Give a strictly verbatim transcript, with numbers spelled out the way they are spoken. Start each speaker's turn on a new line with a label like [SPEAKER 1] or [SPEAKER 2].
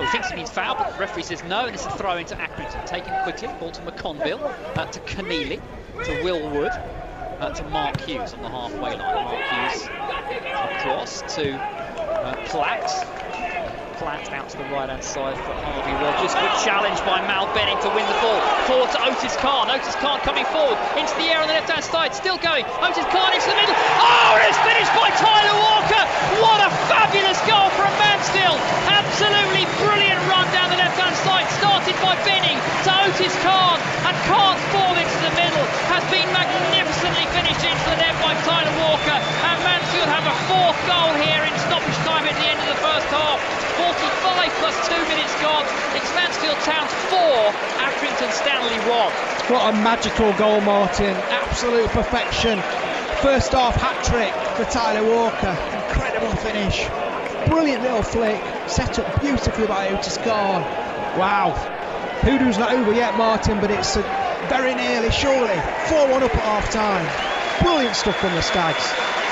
[SPEAKER 1] he thinks he needs foul, but the referee says no, and it's a throw into Accrington. Taken quickly, ball to McConville, uh, to Keneally, to Will Wood, uh, to Mark Hughes on the halfway line. Mark Hughes across to uh, Platt. Platt out to the right-hand side for Harvey Rogers. Good challenge by Mal Benning to win the ball. Forward to Otis Khan. Otis Khan coming forward into the air on the left-hand side. Still going. Otis Khan into the middle. Oh, and it's finished by Tyler Walker. What a fabulous goal from Mansfield. Absolutely brilliant run down the left-hand side. Started by Benning to Otis Khan. And Khan's ball into the middle has been magnificently finished into the net by Tyler Walker. And Mansfield have a fourth goal here in stoppage time at the end of the first half. forty-five plus two minutes gone. It's Mansfield Town's four, Accrington Stanley one.
[SPEAKER 2] What a magical goal, Martin. Absolute perfection. First half hat-trick for Tyler Walker. Incredible finish. Brilliant little flick. Set up beautifully by Otis Khan. Wow. Hoodoo's not over yet, Martin, but it's uh, very nearly, surely. four one up at half-time. Brilliant stuff from the Stags.